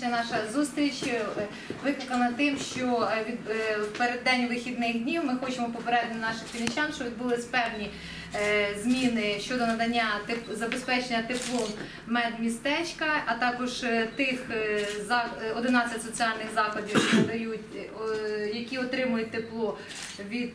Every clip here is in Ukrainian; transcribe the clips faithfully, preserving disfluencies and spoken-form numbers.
сьогоднішня наша зустріч викликана тим, що в переддень вихідних днів ми хочемо попередити наших вінничан, що відбулись певні зміни щодо надання забезпечення теплом медмістечка, а також тих одинадцяти соціальних закладів, які надають, які отримують тепло від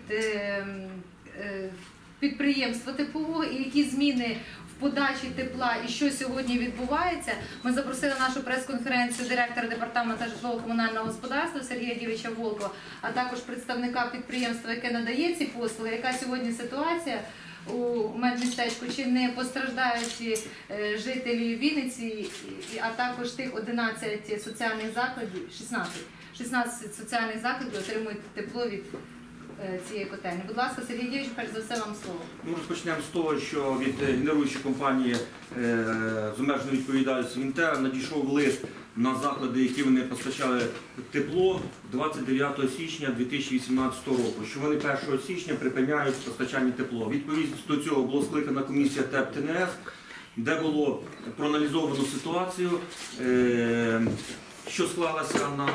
підприємства теплового, і які зміни в подачі тепла і що сьогодні відбувається. Ми запросили нашу прес-конференцію директора департаменту житлово-комунального господарства Сергія Дівича Волкова, а також представника підприємства, яке надає ці послуги. Яка сьогодні ситуація у медмістечку, чи не постраждають жителі Вінниці, а також тих одинадцяти соціальних закладів, шістнадцять, шістнадцять соціальних закладів отримують тепло від цієї котельні. Будь ласка, Сергій Дівич, перш за все вам слово. Ми розпочнемо з того, що від генеруючої компанії з обмеженою відповідальністю «Вінтера» надійшов лист на заклади, які вони постачали тепло двадцять дев'ятого січня дві тисячі вісімнадцятого року, що вони першого січня припиняють постачання тепло. Відповідно до цього була скликана комісія ТЕП-ТНС, де було проаналізовано ситуацію, що склалася на,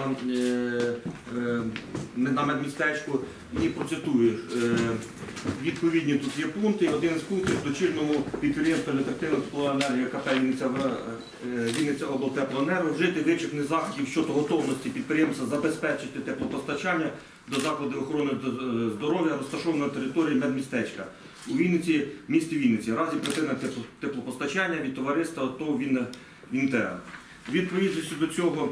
на медмістечку, і процитую. Відповідні тут є пункти. Один з пунктів: дочірньому підприємству електричної теплоенергії КП Вінниця облтеплоенерго вжити вичерпних заходів щодо готовності підприємства забезпечити теплопостачання до закладів охорони здоров'я, розташованого на території медмістечка у Вінниці, місті Вінниці, в разі припинення теплопостачання від товариства ТОВ «Вінтера». Відповідно до цього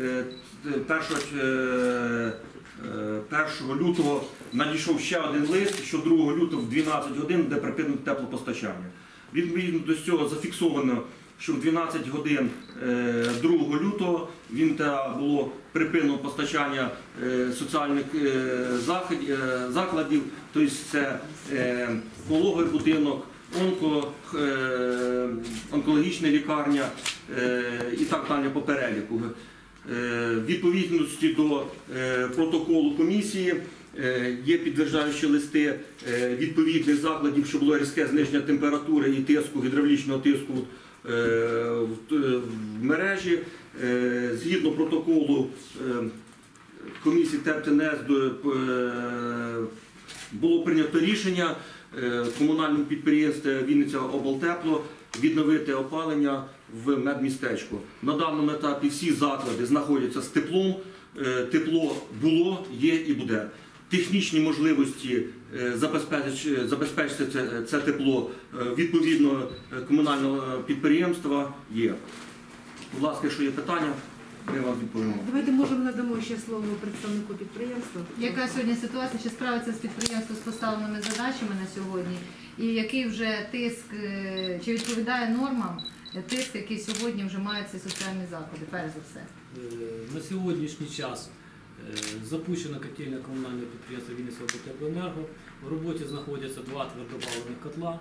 першого лютого надійшов ще один лист, що другого лютого в дванадцять годин буде припинено теплопостачання. Відповідно до цього зафіксовано, що в дванадцять годин другого лютого Вінтера було припинено постачання соціальних закладів, тобто це пологовий будинок, онко, онкологічна лікарня і так далі по переліку. Відповідності до протоколу комісії є підтверджуючі листи відповідних закладів, що було різке зниження температури і тиску, гідравлічного тиску в мережі. Згідно протоколу комісії ТЕП-ТНС було прийнято рішення в комунальному підприємстві Вінниця облтепло відновити опалення в медмістечку. На даному етапі всі заклади знаходяться з теплом. Тепло було, є і буде. Технічні можливості забезпечити це тепло відповідно комунального підприємства є. Будь ласка, якщо є питання, ми вам відповімо. Давайте, може, надамо ще слово представнику підприємства. Яка сьогодні ситуація, чи справиться з підприємством з поставленими задачами на сьогодні? І який вже тиск, чи відповідає нормам тиск, який сьогодні вже мають ці соціальні заклади, перш за все? На сьогоднішній час запущена котельня комунального підприємства Вінниця облтеплоенерго. В роботі знаходяться два твердопаливних котла.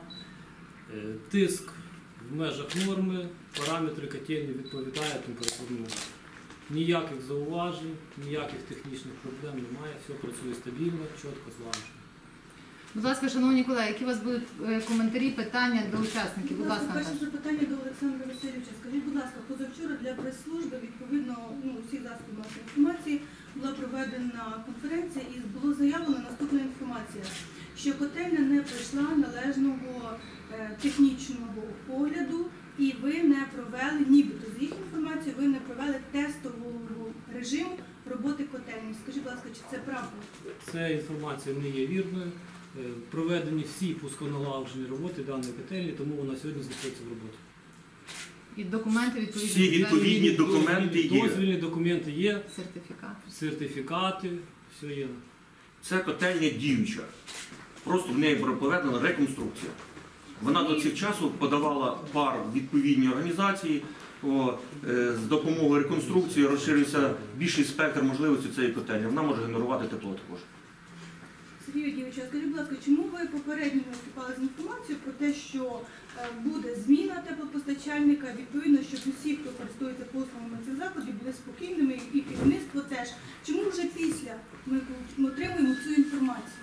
Тиск в межах норми, параметри котельні відповідають температурному. Ніяких зауважень, ніяких технічних проблем немає, все працює стабільно, чітко, злагоджено. Будь ласка, шановні колеги, які у вас будуть коментарі, питання до учасників? Будь ласка, перше запитання до Олександра Васильовича. Скажіть, будь ласка, позавчора для прес-служби, відповідно, ну, усіх засобів масової інформації, була проведена конференція і було заявлено наступна інформація, що котельня не пройшла належного е, технічного огляду і ви не провели, нібито з їх інформацією, ви не провели тестового режиму роботи котельні. Скажіть, будь ласка, чи це правда? Ця інформація не є вірною. Проведені всі пусконалагоджені роботи даної котельні, тому вона сьогодні знаходиться в роботі. І документи відповідні? Всі відповідні документи є. Дозвільні документи є. Сертифікати? Сертифікати, все є. Це котельня діюча. Просто в неї проведена реконструкція. Вона до цих часу подавала пар відповідні організації. О, е, з допомогою реконструкції розширився більший спектр можливостей цієї котельні. Вона може генерувати тепло також. Сергій Дівич, скажіть, будь ласка, чому ви попередньо виступали з інформацією про те, що буде зміна теплопостачальника, відповідно, щоб усі, хто користується послугами цих закладів, були спокійними і керівництво теж. Чому вже після ми отримуємо цю інформацію?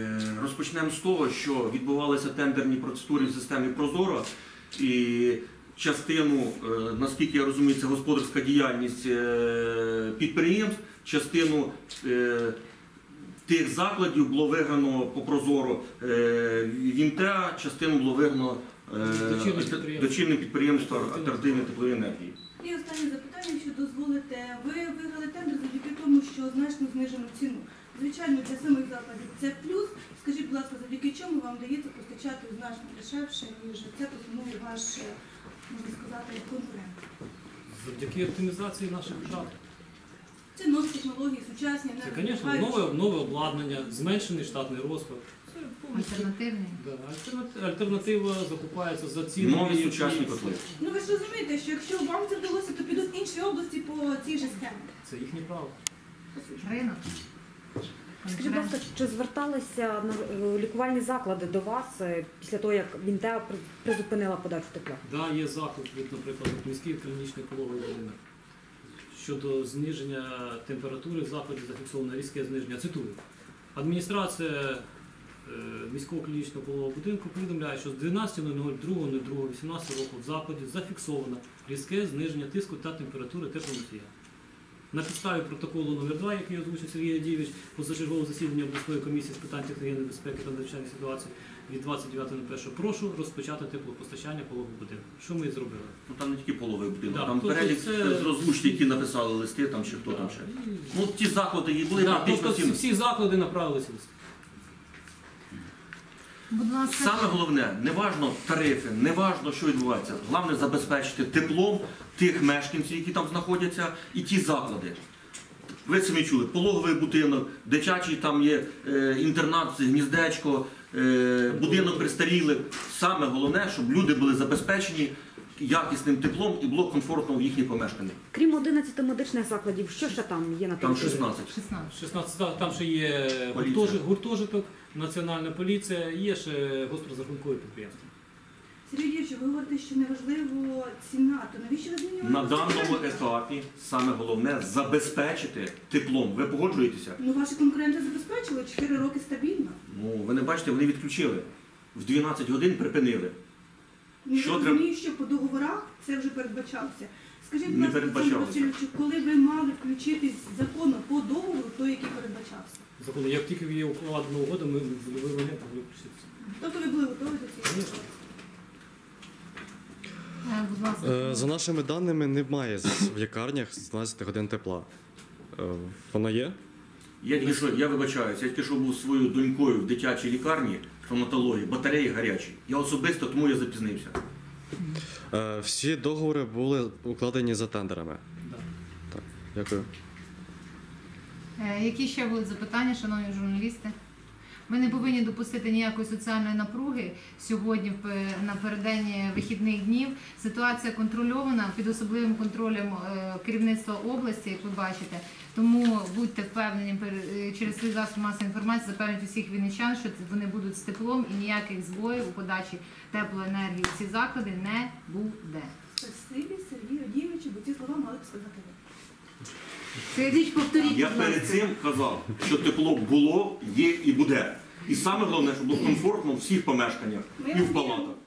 Розпочнемо з того, що відбувалися тендерні процедури в системі «Прозоро», і частину, е, наскільки я розумію, це господарська діяльність е, підприємств, частину е, тих закладів було виграно по прозоро е, Вінтеа, частину було виграно е, Дочірнє альтер- підприємство. дочірнє підприємство альтернативної теплової енергії. І останнє запитання, якщо дозволите. Ви виграли тендер завдяки тому, що значно знижено ціну. Звичайно, для самих закладів це плюс. Скажіть, будь ласка, завдяки чому вам вдається постачати значно дешевше, ніж це пропонує ваш, можна сказати, конкурент? Завдяки оптимізації наших витрат. Це нові технології, сучасні, Це, звісно, нове, нове обладнання, зменшений штатний розклад. Це повністю. Альтернативний. Да, альтернати- альтернатива закупається за ціни. Нові які- сучасні котли. Ну ви ж розумієте, що якщо вам це вдалося, то підуть інші області по цій же схемі. Це їхнє право. Ринок. Скажіть, будь ласка, чи зверталися на- лікувальні заклади до вас е, після того, як Вінтеа при- призупинила подачу тепла? Да, є заклик від, наприклад, от міський клінічний пологовий будинок. Щодо зниження температури в закладі зафіксовано різке зниження. Цитую. Адміністрація е, міського клінічного пологового будинку повідомляє, що з дванадцятого другого вісімнадцятого року в закладі зафіксовано різке зниження тиску та температури теплоносія. На підставі протоколу номер два, який озвучив Сергій Адійович, позачергового засідання обласної комісії з питань техногенної безпеки та надзвичайних ситуацій від двадцять дев'ятого першого, прошу розпочати теплопостачання пологового будинку. Що ми і зробили? Ну там не тільки половий будинок, Да, там тобто перелік це- з розлучень, які написали листи, там чи хто там ще. Ну ті заклади і були Да, практично тобто всі. всі, всі заклади направилися листи. Будь ласка. Саме головне, не важно тарифи, не важно, що відбувається. Головне забезпечити теплом тих мешканців, які там знаходяться, і ті заклади. Ви самі чули, пологовий будинок, дитячий там є е, інтернат, гніздечко, е, будинок престарілих. Саме головне, щоб люди були забезпечені якісним теплом і було комфортно в їхніх помешканнях. Крім одинадцяти медичних закладів, що ще там є на Там території? шістнадцять. шістнадцять. шістнадцять, там ще є Поліція. гуртожиток, гуртожиток, національна поліція, є ще гострозрахункові підприємства. Сергій Юрійович, ви говорите, що неважливо ціна, то навіщо ви змінювали? На даному постачання? етапі саме головне забезпечити теплом. Ви погоджуєтеся? Ну ваші конкуренти забезпечили чотири роки стабільно. Ну, ви не бачите, вони відключили. В дванадцять годин припинили. Ну, Що я треба- розумію, що по договорах це вже передбачалося. Скажіть, будь Не ласка, Олександр передбачалося. Васильовичу, коли ви мали включитись законно по договору, той, який передбачався? Закону, як тільки є укладена угода, ми в будь-який момент могли включитися. Тобто ви були готові до цієї Звісно. ситуації? Е, Будь ласка. Е, За нашими даними, немає з- в лікарнях з дванадцяти годин тепла. Е, Воно є? Я тільки що, я вибачаюся, я тільки що був зі своєю донькою в дитячій лікарні стоматології, батареї гарячі. Я особисто, тому я запізнився. Е, Всі договори були укладені за тендерами. Да. Так, дякую. Е, Які ще будуть запитання, шановні журналісти? Ми не повинні допустити ніякої соціальної напруги сьогодні в- напередодні вихідних днів. Ситуація контрольована під особливим контролем е, керівництва області, як ви бачите. Тому будьте впевнені пер- е, через свій засіб масової інформації запевнити всіх вінничан, що вони будуть з теплом і ніяких збоїв у подачі теплоенергії в ці заклади не буде. Спасибі, Сергію Адійовичу, бо ці слова мали б сказати ви. Сергій, повторіть, Я будь перед ласка. цим казав, що тепло було, є і буде. І саме головне, щоб було комфортно в всіх помешканнях і в палатах.